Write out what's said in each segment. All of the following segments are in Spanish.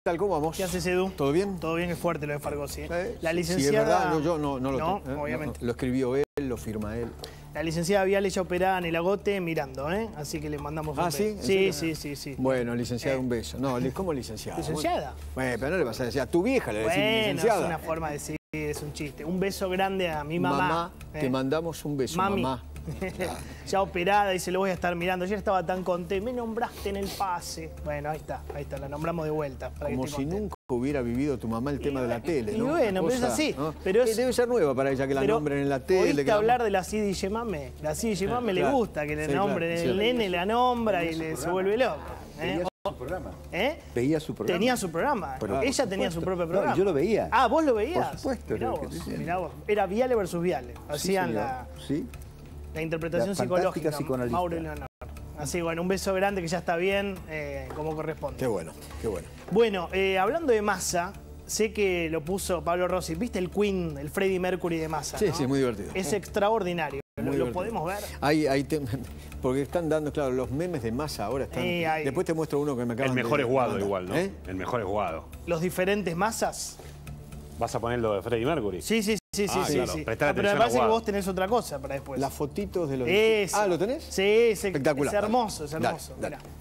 tal? ¿Cómo vamos? ¿Qué haces, Edu? ¿Todo bien? Todo bien, es fuerte lo de Fargosi. Sí, La licenciada... Sí, es verdad, no, yo no lo no, tengo, obviamente. No, lo escribió él, lo firma él. La licenciada Viale ya operada en el agote mirando, ¿eh? Así que le mandamos un beso. Sí. Bueno, licenciada, un beso. No, ¿cómo licenciada? ¿Licenciada? Bueno, pero no le vas a decir a tu vieja, le decís licenciada. Bueno, es una forma de decir, es un chiste. Un beso grande a mi mamá. Mamá, te mandamos un beso, Mami. mamá. Ya operada, dice, lo voy a estar mirando. Ayer estaba tan contenta, me nombraste en el pase. Bueno, ahí está, la nombramos de vuelta. Como si nunca hubiera vivido tu mamá el tema de la tele, ¿no? Y bueno, pero es así. ¿no? Pero debe ser nueva para ella que la nombren en la tele. ¿Oíste hablar de la Sidi Yemame? La Sidi Yemame le gusta que le nombren, el nene la nombra y se vuelve loco. Veía su programa. Veía su programa. Tenía su programa. Pero, ella tenía su propio programa. No, yo lo veía. Ah, ¿vos lo veías? Por supuesto. Mirá vos. Era Viale versus Viale. Hacían la interpretación psicológica. Mauro y Leonor. Así, bueno, un beso grande que ya está bien, como corresponde. Qué bueno, qué bueno. Bueno, hablando de Massa, sé que lo puso Pablo Rossi. ¿Viste el Queen, el Freddie Mercury de Massa? Sí, ¿no? sí, muy divertido. Es extraordinario. ¿Lo podemos ver? Porque están dando, claro, los memes de Massa ahora están... Después te muestro uno que me acaban de... El mejor es Guado igual, ¿no? El mejor es Guado. Los diferentes Massas. ¿Vas a poner lo de Freddie Mercury? Sí. Claro. Prestar Pero me atención parece a que Guado. vos tenés otra cosa para después. Las fotitos de los... Eso. ¿lo tenés? Sí, espectacular. Es hermoso, es hermoso. Dale. Mirá.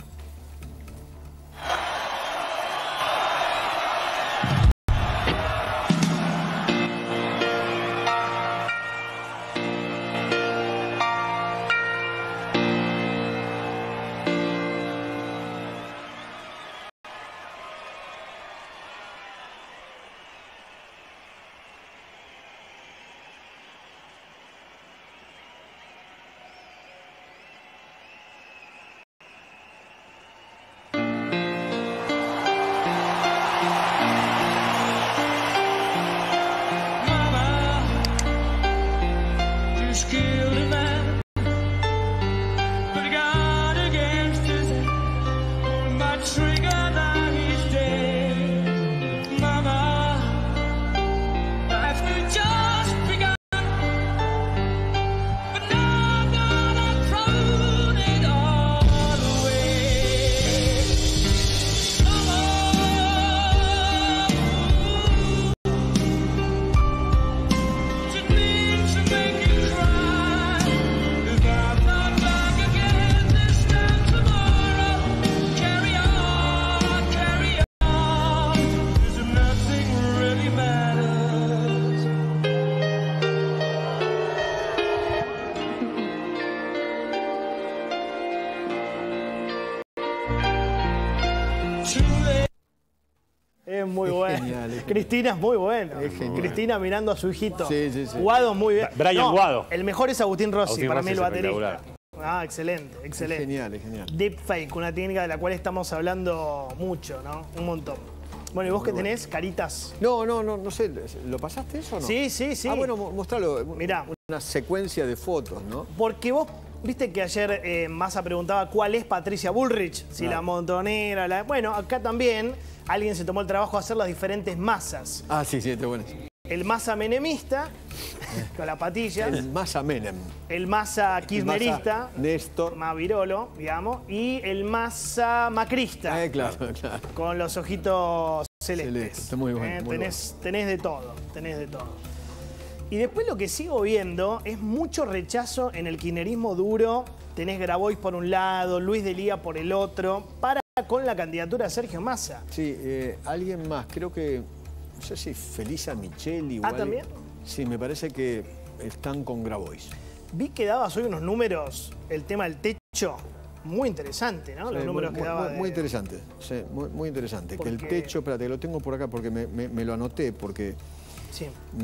Es muy bueno. Genial, Cristina es muy buena. Cristina mirando a su hijito. Sí. Guado muy bien. Brian Guado. El mejor es Agustín Rossi, Agustín para Rossi mí el es baterista. espectacular. Excelente. Es genial. Deepfake, una técnica de la cual estamos hablando mucho, ¿no? Un montón. Bueno, ¿y vos qué tenés? Caritas. No sé. ¿Lo pasaste eso o no? Sí. Ah, bueno, mostralo. Mirá. Una secuencia de fotos, ¿no? Porque vos, viste que ayer Massa preguntaba cuál es Patricia Bullrich, si la montonera, Bueno, acá también alguien se tomó el trabajo de hacer las diferentes Massas. Ah, sí, está bueno. El Massa menemista, con la patilla. El Massa Menem. El Massa kirchnerista. Massa Néstor. Más virolo, digamos. Y el Massa macrista. Claro. Con los ojitos celestes. Está muy bueno. Tenés de todo, Y después lo que sigo viendo es mucho rechazo en el kirchnerismo duro. Tenés Grabois por un lado, Luis de Lía por el otro, para con la candidatura de Sergio Massa. Sí, alguien más, creo que, no sé si Felisa Micheli o ¿también? Sí, me parece que están con Grabois. Vi que dabas hoy unos números, el tema del techo, muy interesante, ¿no? Los números que daba. Muy interesante, sí, muy interesante. Que el techo, espérate, lo tengo por acá porque me lo anoté, porque... Sí.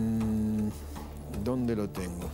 ¿Dónde lo tengo?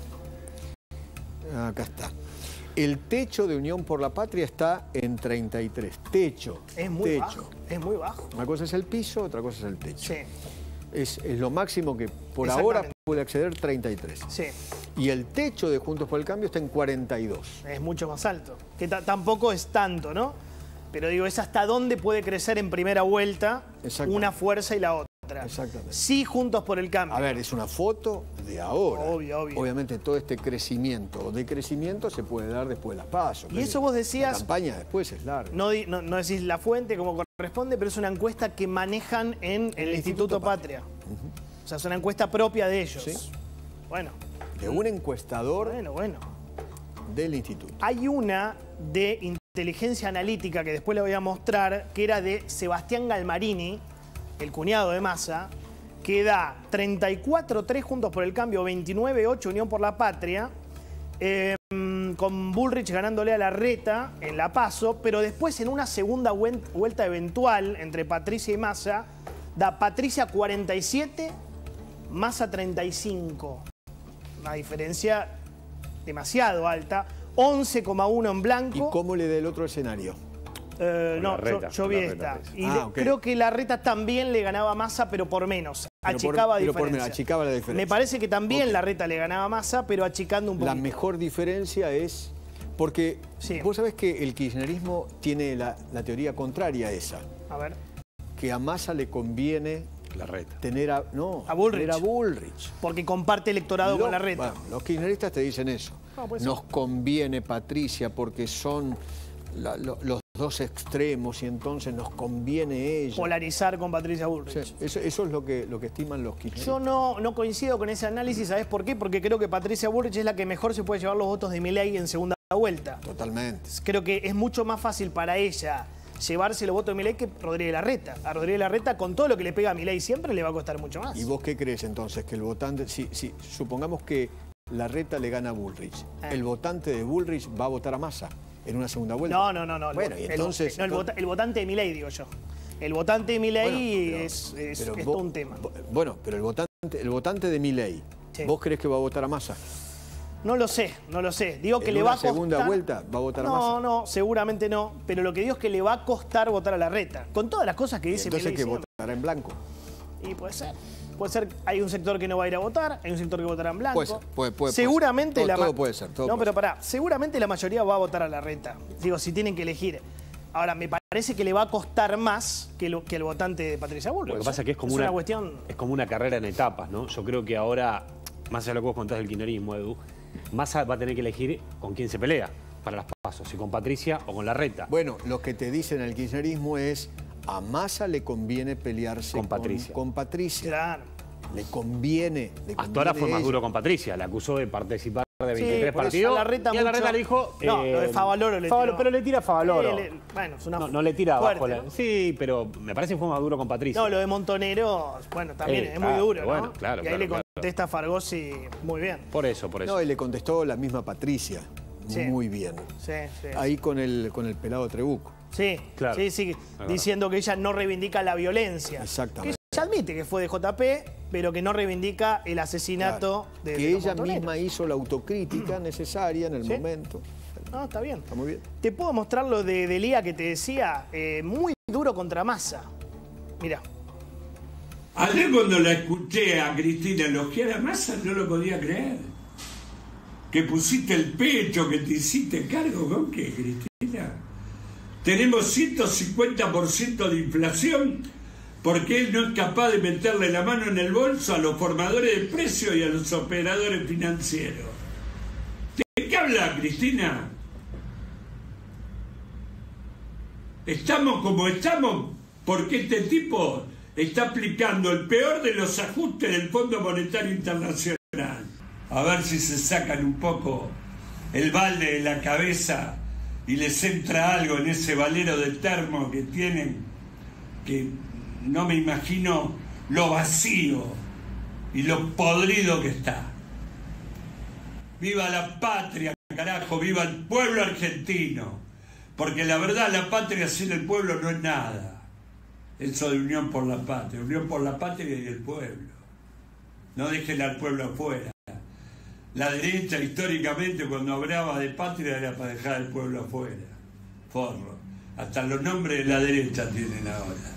Acá está. El techo de Unión por la Patria está en 33. Techo. Es muy bajo. Es muy bajo. Una cosa es el piso, otra cosa es el techo. Sí. Es lo máximo que por ahora puede acceder 33. Sí. Y el techo de Juntos por el Cambio está en 42. Es mucho más alto. Que tampoco es tanto, ¿no? Pero digo, es hasta dónde puede crecer en primera vuelta una fuerza y la otra. otra. Exactamente. Sí, Juntos por el Cambio. A ver, es una foto de ahora. Obvio, obvio. Obviamente todo este crecimiento o decrecimiento se puede dar después de las PASO. Y eso vos decías... La campaña después es larga. No decís la fuente como corresponde, pero es una encuesta que manejan en el Instituto Patria. O sea, es una encuesta propia de ellos. Sí. Bueno. De un encuestador Bueno. del instituto. Hay una de inteligencia analítica que después le voy a mostrar, que era de Sebastián Galmarini, el cuñado de Massa, que da 34-3 Juntos por el Cambio, 29-8 Unión por la Patria, con Bullrich ganándole a Larreta en la PASO, pero después en una segunda vuelta eventual entre Patricia y Massa, da Patricia 47, Massa 35. Una diferencia demasiado alta, 11,1 en blanco. ¿Y cómo le da el otro escenario? No, yo vi esta. Y creo que Larreta también le ganaba a Massa, pero por menos. Achicaba diferencia. Achicaba la diferencia. Me parece que también Larreta le ganaba a Massa, pero achicando un poquito. La mejor diferencia es... Porque vos sabés que el kirchnerismo tiene la teoría contraria a esa. A ver. Que a Massa le conviene... Larreta. Tener a Bullrich. Tener a Bullrich. Porque comparte electorado con Larreta. Bueno, los kirchneristas te dicen eso. Nos conviene Patricia porque son los dos extremos y entonces nos conviene ella. Polarizar con Patricia Bullrich. Sí, eso es lo que estiman los kirchneristas. Yo no coincido con ese análisis, ¿sabés por qué? Porque creo que Patricia Bullrich es la que mejor se puede llevar los votos de Milei en segunda vuelta. Totalmente. Creo que es mucho más fácil para ella llevarse los votos de Milei que Rodríguez Larreta. A Rodríguez Larreta, con todo lo que le pega a Milei siempre, le va a costar mucho más. ¿Y vos qué crees entonces? Que el votante, si supongamos que Larreta le gana a Bullrich, ¿el votante de Bullrich va a votar a Massa en una segunda vuelta? No. Bueno, y entonces... el votante de Milei, digo yo. El votante de Milei es todo un tema. Bueno, pero el votante de Milei, ¿vos crees que va a votar a Massa? No lo sé. Digo que le va a costar... ¿En una segunda vuelta va a votar a Massa? No, seguramente no. Pero lo que digo es que le va a costar votar a Larreta. Con todas las cosas que dice Milei. Entonces, ¿que votará en blanco? Y puede ser. Puede ser, hay un sector que no va a ir a votar, hay un sector que votará en blanco. Puede seguramente ser. Todo puede ser. Pero pará, seguramente la mayoría va a votar a Larreta. Digo, si tienen que elegir. Ahora, me parece que le va a costar más que el votante de Patricia Bullrich. Lo que pasa es que es como una carrera en etapas, ¿no? Yo creo que ahora, más allá de lo que vos contás del kirchnerismo, Edu, Massa va a tener que elegir con quién se pelea para las PASO, si con Patricia o con Larreta. Bueno, lo que te dicen el kirchnerismo es a Massa le conviene pelearse con Patricia. Claro. Le conviene. Hasta ahora fue más duro con Patricia, la acusó de participar de 23 partidos. Y a Larreta le dijo... No, lo de Favaloro le tiró. Pero le tira a Favaloro. Bueno, es una no le tira fuerte, abajo. Sí, pero me parece que fue más duro con Patricia. No, lo de Montonero, bueno, también es muy duro, ¿no? Bueno, claro, y ahí le contesta a Fargosi muy bien. Por eso. No, y le contestó la misma Patricia. Muy bien. Sí. Ahí con el pelado Trebuco. Sí, claro. Sí, diciendo que ella no reivindica la violencia. Exactamente. Que ella admite que fue de JP, pero que no reivindica el asesinato de que ella Montonero. misma hizo la autocrítica necesaria en el momento. No, está bien. Está muy bien. Te puedo mostrar lo de Lía que te decía, muy duro contra Massa. Mirá. Ayer cuando la escuché a Cristina elogiar a Massa no lo podía creer. Que pusiste el pecho, que te hiciste cargo. ¿Con qué, Cristina? Tenemos 150% de inflación porque él no es capaz de meterle la mano en el bolso a los formadores de precios y a los operadores financieros. ¿De qué habla, Cristina? Estamos como estamos porque este tipo está aplicando el peor de los ajustes del Fondo Monetario Internacional. A ver si se sacan un poco el balde de la cabeza y les entra algo en ese valero de termo que tienen, que no me imagino lo vacío y lo podrido que está. ¡Viva la patria, carajo! ¡Viva el pueblo argentino! Porque la verdad, la patria sin el pueblo no es nada. Eso de unión por la patria y el pueblo. No dejen al pueblo afuera. La derecha, históricamente, cuando hablaba de patria, era para dejar al pueblo afuera. Forro. Hasta los nombres de la derecha tienen ahora.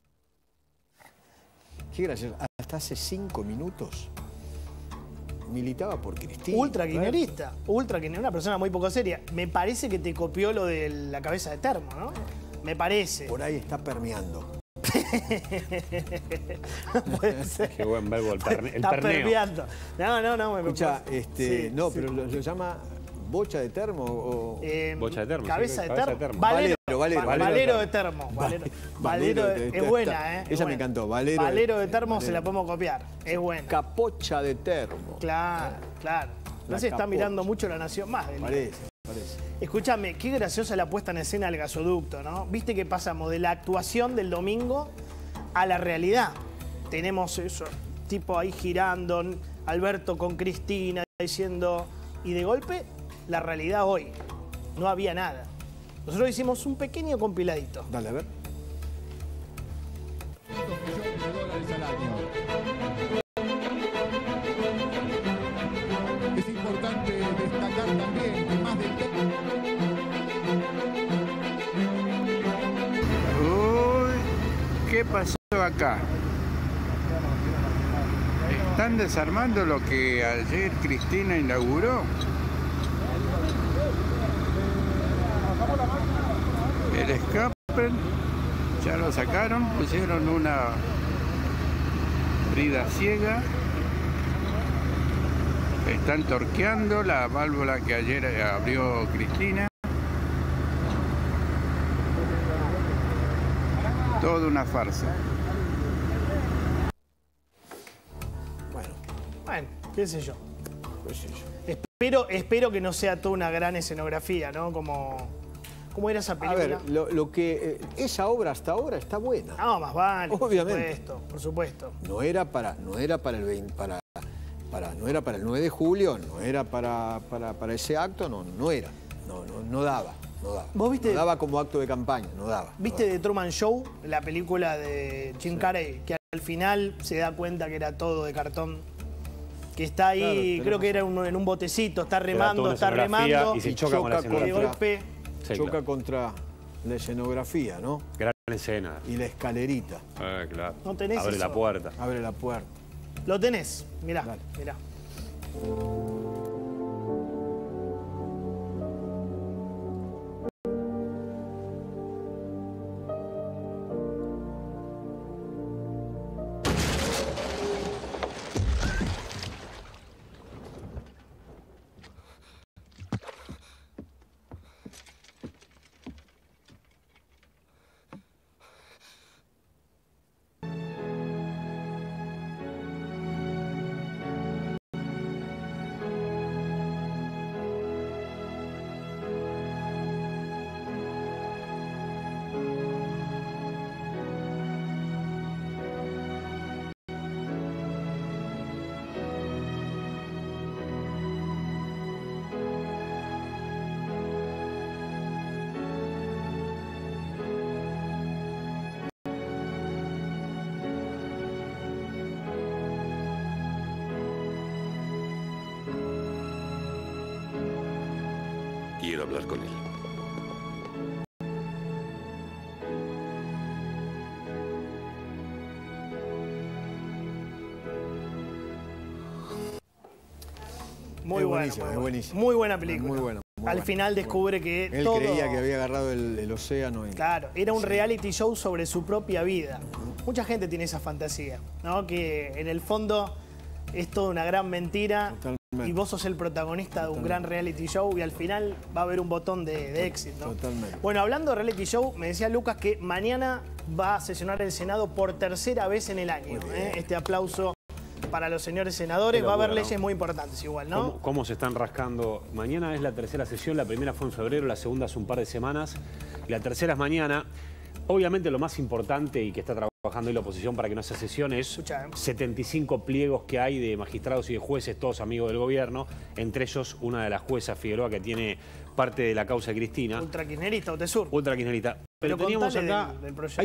Qué gracioso. Hasta hace 5 minutos militaba por Cristina. Ultra-kirchnerista. Una persona muy poco seria. Me parece que te copió lo de la cabeza de termo, ¿no? Me parece. Por ahí está permeando. Puede ser. Qué buen verbo, el Está perneo. permeando. No, me Escucha, sí, no, sí. pero lo llama bocha de termo o... Bocha de termo. Cabeza sí, de cabeza termo. Valero Valero de termo. Valero de es termo. buena, ¿eh? Esa Es me buena. encantó. Valero de termo se la podemos copiar. Es buena. Capocha de termo. Claro. No se está capocha. mirando mucho La Nación más. Parece. Escúchame, qué graciosa la puesta en escena del gasoducto, ¿no? Viste que pasamos de la actuación del domingo a la realidad. Tenemos eso, tipo ahí girando, Alberto con Cristina diciendo... Y de golpe, la realidad hoy. No había nada. Nosotros hicimos un pequeño compiladito. Dale, a ver. Es importante destacar también que más del... Uy, ¿qué pasó acá? ¿Están desarmando lo que ayer Cristina inauguró? El escape ya lo sacaron, pusieron una brida ciega. Están torqueando la válvula que ayer abrió Cristina. Toda una farsa. Bueno, qué sé yo. Pues sí, Espero que no sea toda una gran escenografía, ¿no? ¿Cómo era esa A película? ver, lo que esa obra hasta ahora está buena. No, más vale. Obviamente. Por supuesto. No era para el 20, no era para el 9 de julio, no era para ese acto, no era. No daba. ¿Vos viste? No daba como acto de campaña, no daba. ¿Viste The Truman Show, la película de Jim Carrey, que al final se da cuenta que era todo de cartón? Que está ahí, Claro, creo que era en un botecito, está Te da toda remando, una está escenografía remando. y se choca con la Y de escenografía. golpe, Sí, Choca claro. contra la escenografía, ¿no? Gran escena. Y la escalerita. Claro. No tenés Abre eso. la puerta. Abre la puerta. lo tenés. Mirá, Dale. mirá. Quiero hablar con él. Muy Es buena, buenísima, es buenísima. Muy buena película. Muy buena, muy Al buena. final descubre que Él todo... creía que había agarrado el océano. Claro, era un reality show sobre su propia vida. Mucha gente tiene esa fantasía, ¿no? Que en el fondo es toda una gran mentira. Totalmente. Y vos sos el protagonista de un gran reality show y al final va a haber un botón de éxito, ¿no? Totalmente. Bueno, hablando de reality show, me decía Lucas que mañana va a sesionar el Senado por tercera vez en el año. Este aplauso para los señores senadores. Qué Va a haber locura, leyes ¿no? muy importantes igual, ¿no? ¿Cómo se están rascando? Mañana es la tercera sesión, la primera fue en febrero, la segunda hace un par de semanas. Y la tercera es mañana. Obviamente lo más importante y que está trabajando hoy la oposición para que no se sesione es Escuchá, 75 pliegos que hay de magistrados y de jueces, todos amigos del gobierno, entre ellos una de las juezas Figueroa que tiene parte de la causa de Cristina. Ultra kirchnerista o Tesur. Ultra kirchnerista. Pero teníamos contale acá, del proyecto. hay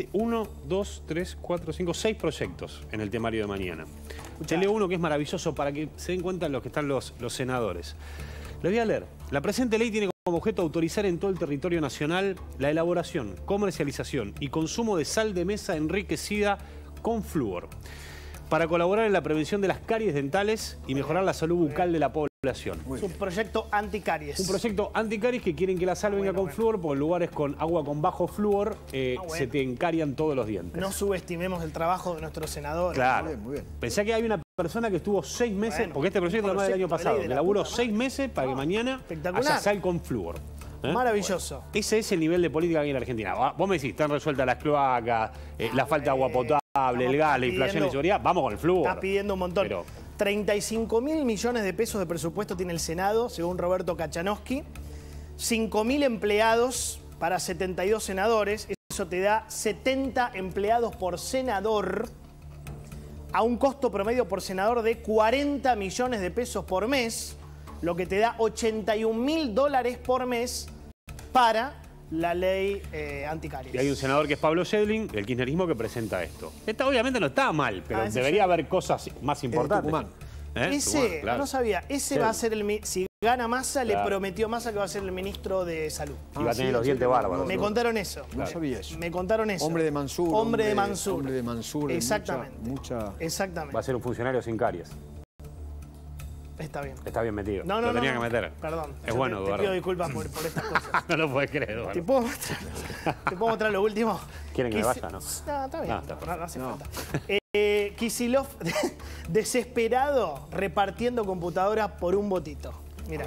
6 proyectos en el temario de mañana. Te leo uno que es maravilloso para que se den cuenta los que están los senadores. Les voy a leer. La presente ley tiene como objeto autorizar en todo el territorio nacional la elaboración, comercialización y consumo de sal de mesa enriquecida con flúor para colaborar en la prevención de las caries dentales y mejorar la salud bucal de la población. Es un proyecto anticaries. Un proyecto anticaries que quieren que la sal venga con flúor, porque en lugares con agua con bajo flúor se te encarian todos los dientes. No subestimemos el trabajo de nuestros senadores. Claro. Muy bien. Pensá que hay una persona que estuvo 6 meses, porque este proyecto no es del año pasado, que laburó 6 meses para que mañana haya sal con flúor. Maravilloso. Bueno, ese es el nivel de política aquí en Argentina. Vos me decís, están resueltas las cloacas, la falta de agua potable, el gas, la inflación y seguridad. Vamos con el flúor. Estás pidiendo un montón. Pero 35.000 millones de pesos de presupuesto tiene el Senado, según Roberto Kachanowski. 5.000 empleados para 72 senadores. Eso te da 70 empleados por senador, a un costo promedio por senador de 40 millones de pesos por mes, lo que te da $81.000 por mes para la ley anticaries. Y hay un senador que es Pablo Schedling, del kirchnerismo, que presenta esto. Esta obviamente no está mal, pero debería haber cosas más importantes. Ese, claro. No sabía, ese va a ser el... Si gana Massa, le prometió Massa que va a ser el ministro de Salud. Y va a tener los dientes bárbaros. Me contaron eso. No sabía eso. Me contaron eso. Hombre de Mansur. Hombre de Mansur. Hombre de Mansur. Exactamente. Exactamente. Va a ser un funcionario sin caries. Está bien. Está bien metido. No, lo tenía que meter. Perdón. Es bueno, Te pido disculpas por estas cosas. No lo puedes creer, Eduardo. ¿Te puedo mostrar lo último? ¿Quieren que me vaya, no? No, está bien. No hace falta. Kicillof, desesperado, repartiendo computadoras por un votito. Mira.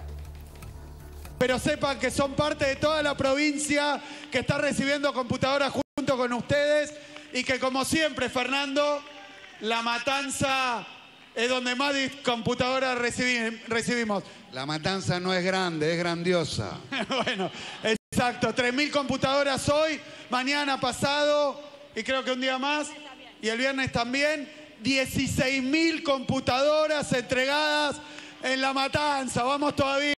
Pero sepan que son parte de toda la provincia que está recibiendo computadoras junto con ustedes y que, como siempre, Fernando, La Matanza es donde más computadoras recibimos. La Matanza no es grande, es grandiosa. Bueno, exacto. 3.000 computadoras hoy, mañana, pasado y creo que un día más. Y el viernes también. 16.000 computadoras entregadas en La Matanza. Vamos todavía.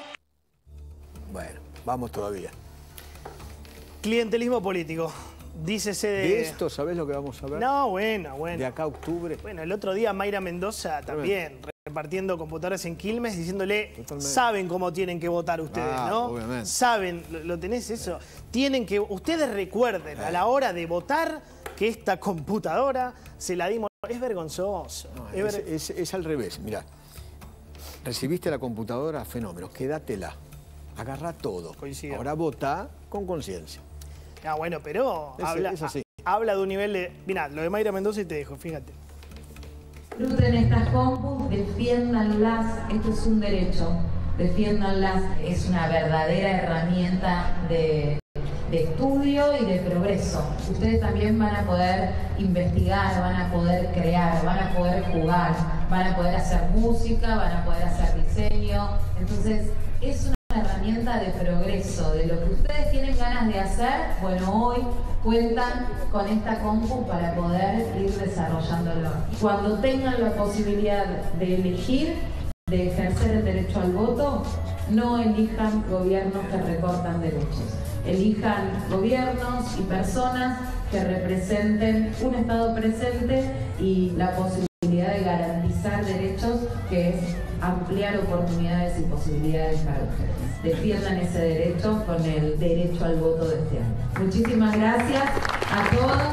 Bueno, vamos todavía. Clientelismo político. Dícese de esto, ¿sabés lo que vamos a ver? No, bueno. De acá a octubre. Bueno, el otro día Mayra Mendoza también, repartiendo computadoras en Quilmes, diciéndole, saben cómo tienen que votar ustedes, ¿no? Obviamente. Saben, ¿lo tenés eso? Tienen que, ustedes recuerden a la hora de votar que esta computadora se la dimos. Es vergonzoso. No, es al revés, mirá. Recibiste la computadora, fenómeno, quédatela. Agarrá todo. Coincido. Ahora votá con conciencia. Ah, bueno, pero habla de un nivel de... Mirá, lo de Mayra Mendoza y te dejo, fíjate. Disfruten estas compus, defiéndanlas, esto es un derecho, defiéndanlas, es una verdadera herramienta de estudio y de progreso. Ustedes también van a poder investigar, van a poder crear, van a poder jugar, van a poder hacer música, van a poder hacer diseño, entonces es una herramienta de progreso, de lo que ustedes tienen ganas de hacer, bueno, hoy cuentan con esta compu para poder ir desarrollándolo. Cuando tengan la posibilidad de elegir, de ejercer el derecho al voto, no elijan gobiernos que recortan derechos. Elijan gobiernos y personas que representen un Estado presente y la posibilidad de garantizar derechos, que es ampliar oportunidades y posibilidades para ustedes. Defiendan ese derecho con el derecho al voto de este año. Muchísimas gracias a todos.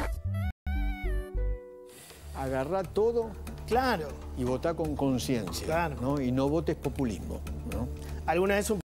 Agarrá todo, claro, y votá con conciencia, claro, ¿no? Y no votes populismo, ¿no? Alguna vez un